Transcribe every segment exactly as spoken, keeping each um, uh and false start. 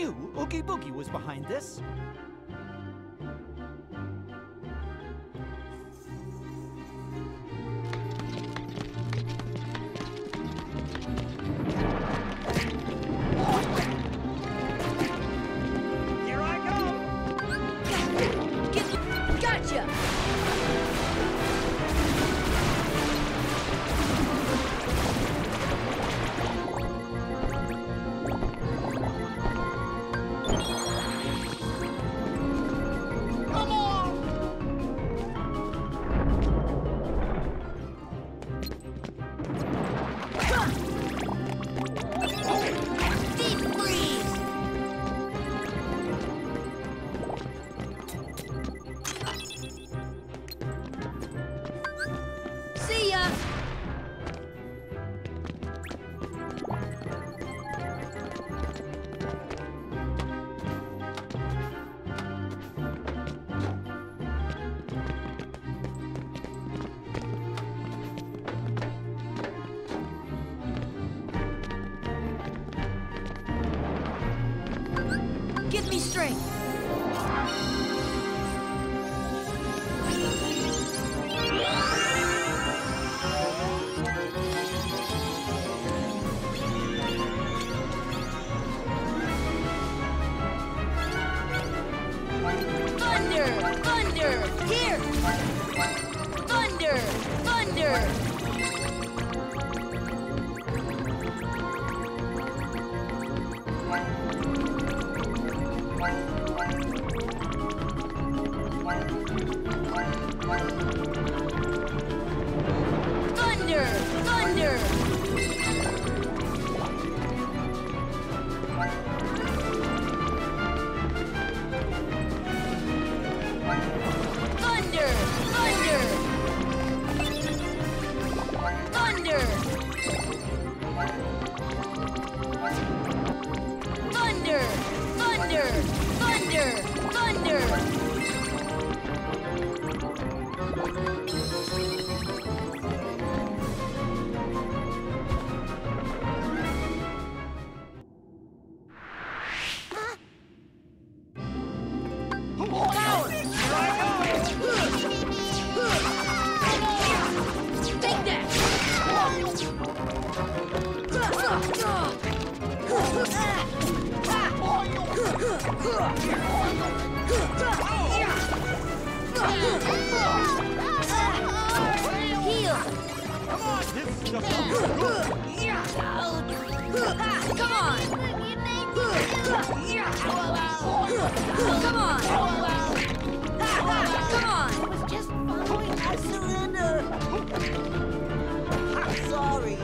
knew Oogie Boogie was behind this. Give me strength. Thunder! Thunder! Here! Thunder! Thunder! Thunder! Thunder! Thunder! Thunder! Thunder! Thunder! Thunder! Thunder! Thunder! Heal! Come on, this is just Come on! Come on! Come on! I was just following. I surrender. I'm sorry.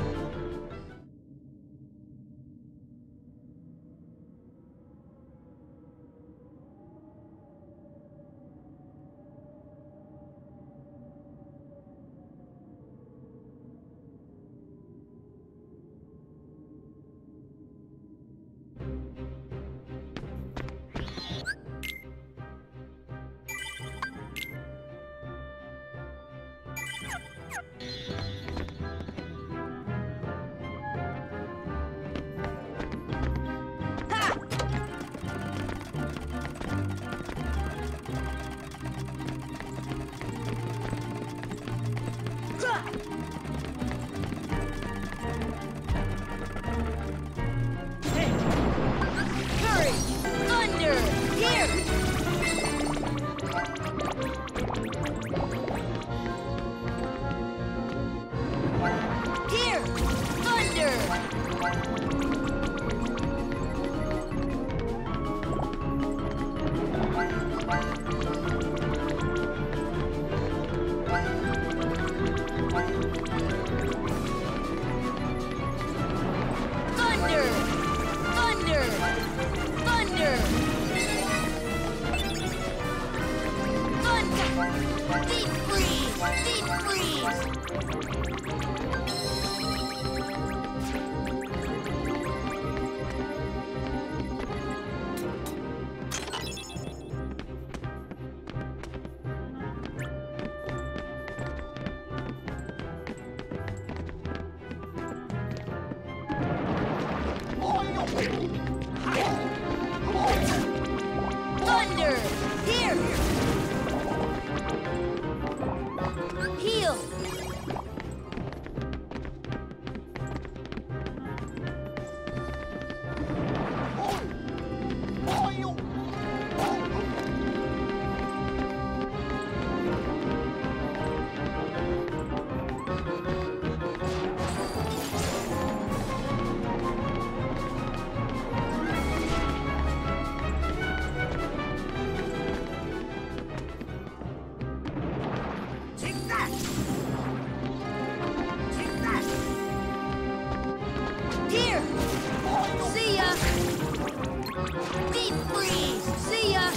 Deep freeze! See ya!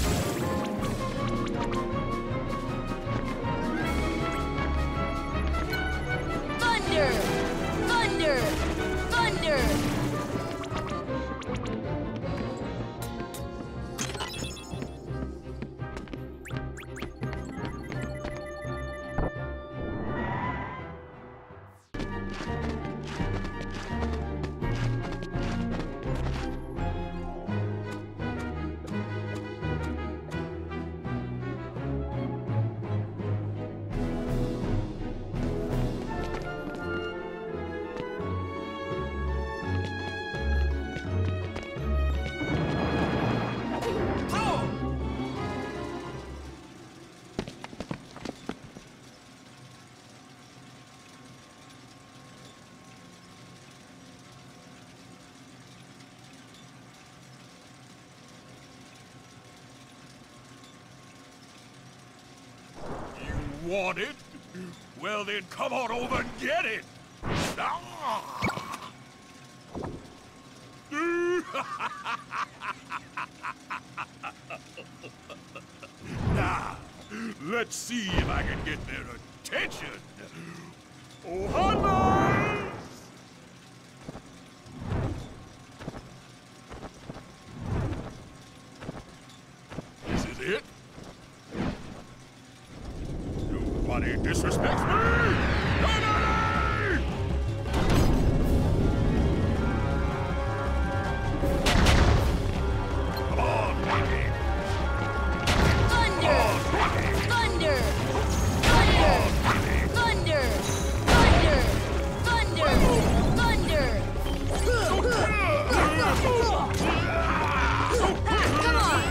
Thunder! Thunder! Thunder! Want it? Well then, come on over and get it! Ah! Now, let's see if I can get their attention. Oh, hunters! This is it? Nobody disrespects me! Nobody! Come on, Rocky! Thunder! Thunder! Thunder! Thunder! Thunder! Thunder! Thunder! Come on!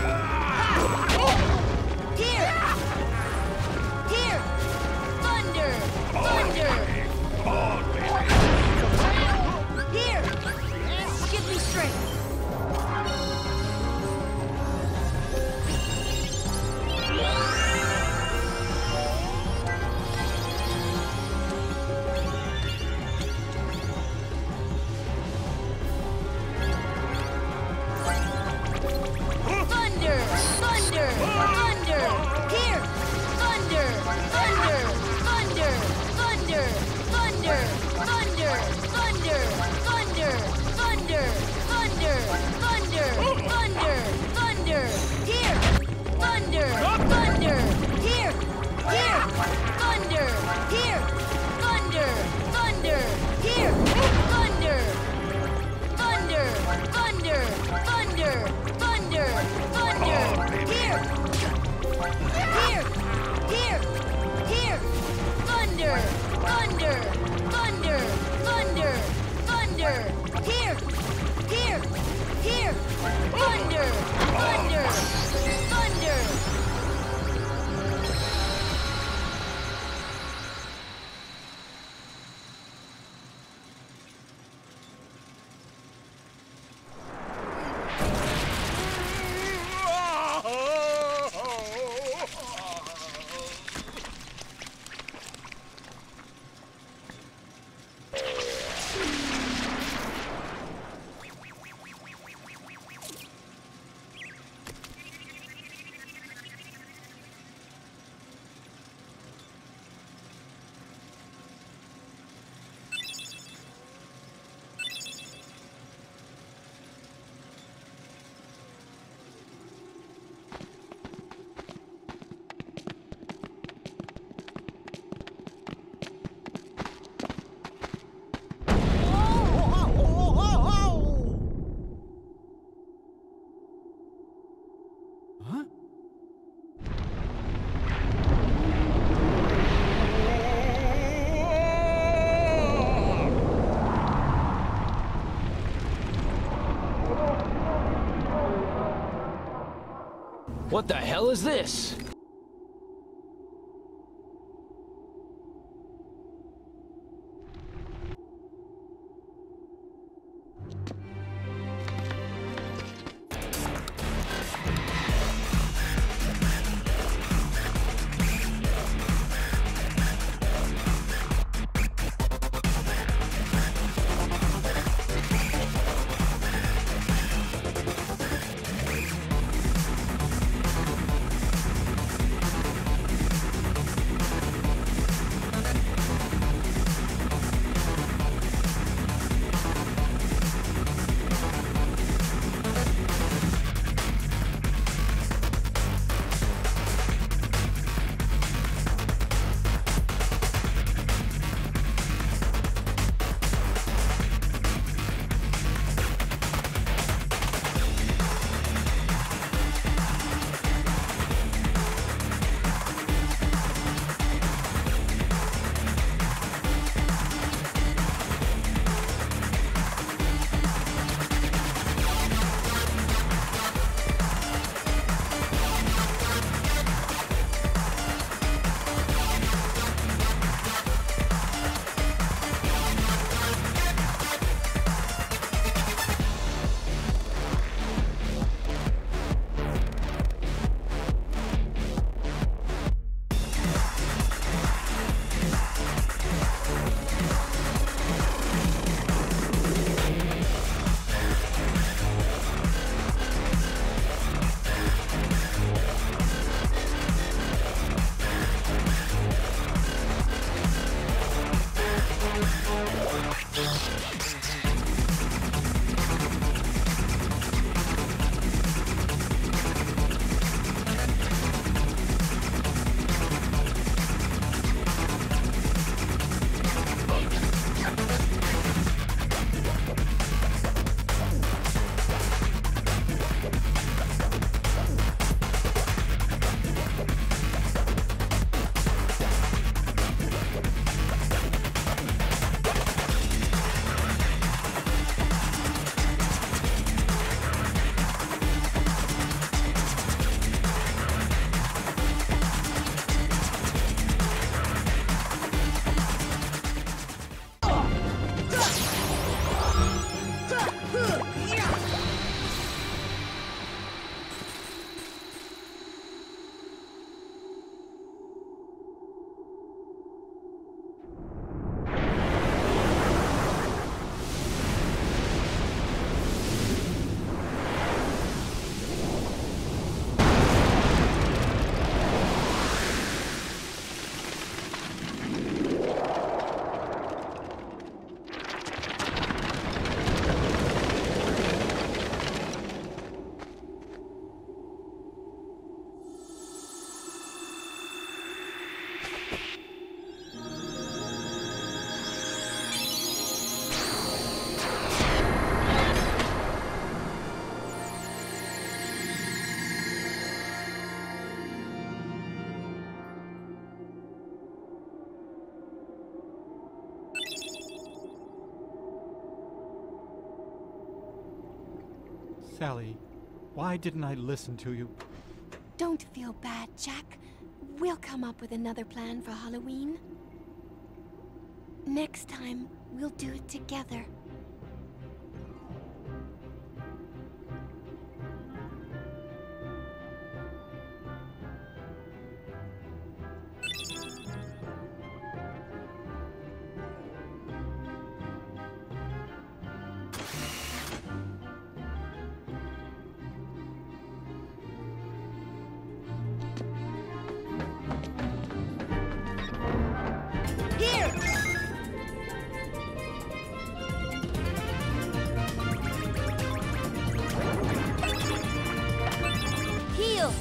Here! Here! Thunder! Thunder! Come on, baby! Here! Give me strength! Thunder! Thunder! Thunder! Here! Thunder! Thunder! Thunder! Thunder! Thunder! Thunder! Thunder! Thunder! Thunder! Thunder! Thunder! Thunder! Thunder! Here! Thunder! Thunder! Here! Here! Thunder! Here! Thunder! Thunder! Here! Thunder! Thunder! Thunder! Thunder! Thunder! Thunder! Here! Here! Here! Here! Thunder! Thunder! Thunder! Thunder! Thunder! Here! Here! Here! Thunder! Thunder! Thunder! Huh? What the hell is this? Sally, why didn't I listen to you? Don't feel bad, Jack. We'll come up with another plan for Halloween. Next time, we'll do it together. Here! Heal!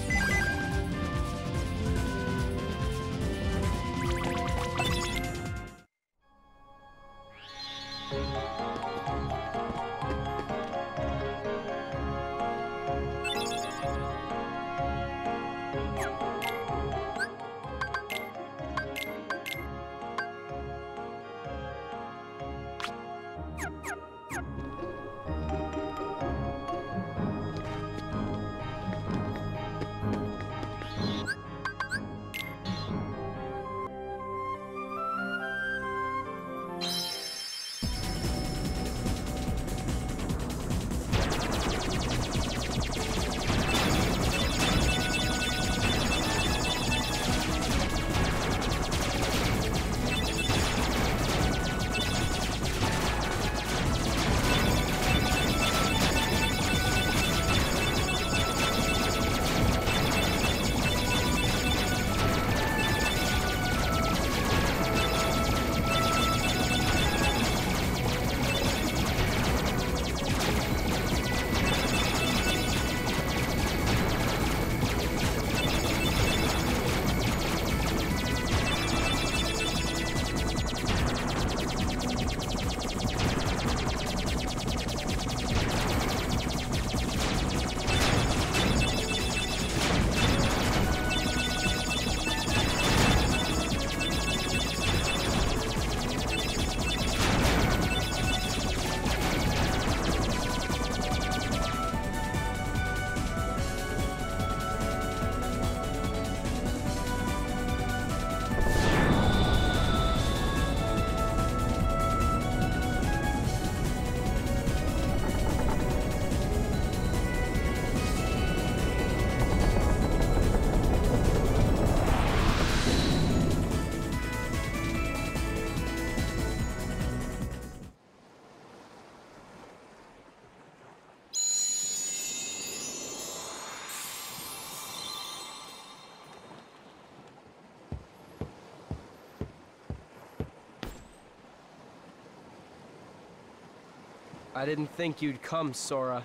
I didn't think you'd come, Sora.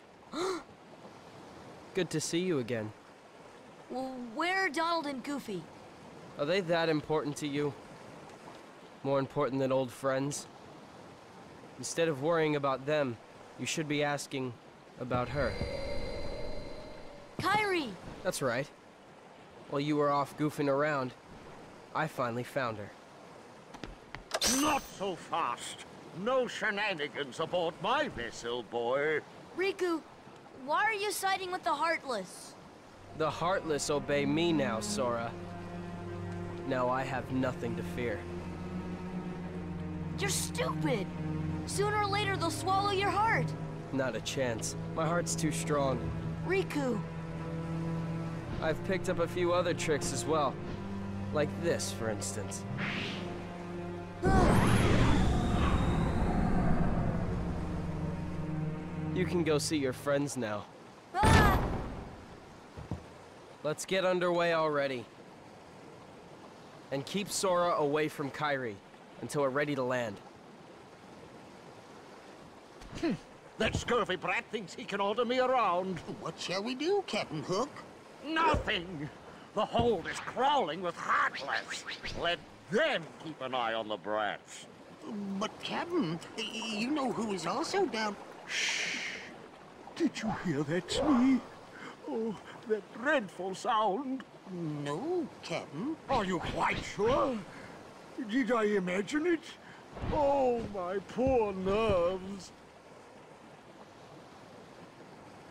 Good to see you again. Well, where are Donald and Goofy? Are they that important to you? More important than old friends? Instead of worrying about them, you should be asking about her. Kairi! That's right. While you were off goofing around, I finally found her. Not so fast. No shenanigans aboard my vessel, boy. Riku, why are you siding with the Heartless? The Heartless obey me now, Sora. Now I have nothing to fear. You're stupid! Sooner or later they'll swallow your heart! Not a chance. My heart's too strong. Riku! I've picked up a few other tricks as well. Like this, for instance. You can go see your friends now. Ah! Let's get underway already. And keep Sora away from Kairi until we're ready to land. That scurvy brat thinks he can order me around. What shall we do, Captain Hook? Nothing! The hold is crawling with Heartless. Let them keep an eye on the brats. But, Captain, you know who is also down... Did you hear that, Smee? Oh, that dreadful sound. No, Captain. Are you quite sure? Did I imagine it? Oh, my poor nerves.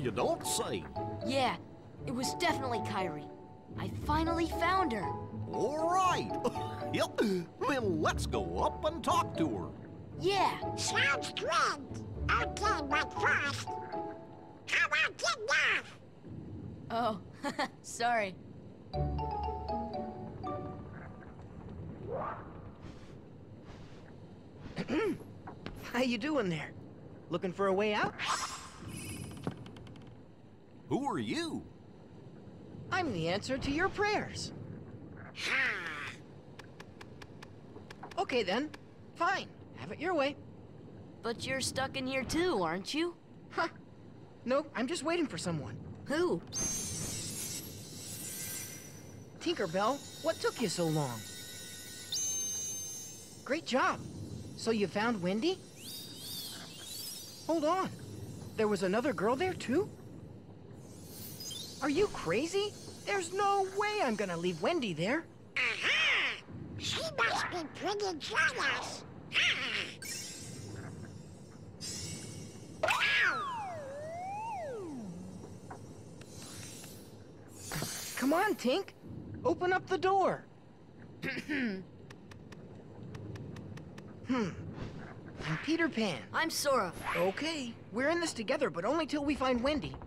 You don't say. Yeah, it was definitely Kyrie. I finally found her. All right. Yep. Then let's go up and talk to her. Yeah. Sounds good. Okay, but first, how about getting off? Oh, sorry. How you doing there? Looking for a way out? Who are you? I'm the answer to your prayers. Okay then, fine. Have it your way. But you're stuck in here too, aren't you? Huh. Nope, I'm just waiting for someone. Who? Tinkerbell, what took you so long? Great job. So you found Wendy? Hold on. There was another girl there too? Are you crazy? There's no way I'm gonna leave Wendy there. Aha! She must be pretty jealous. Come on, Tink. Open up the door. Hmm. I'm Peter Pan. I'm Sora. Okay, we're in this together, but only till we find Wendy.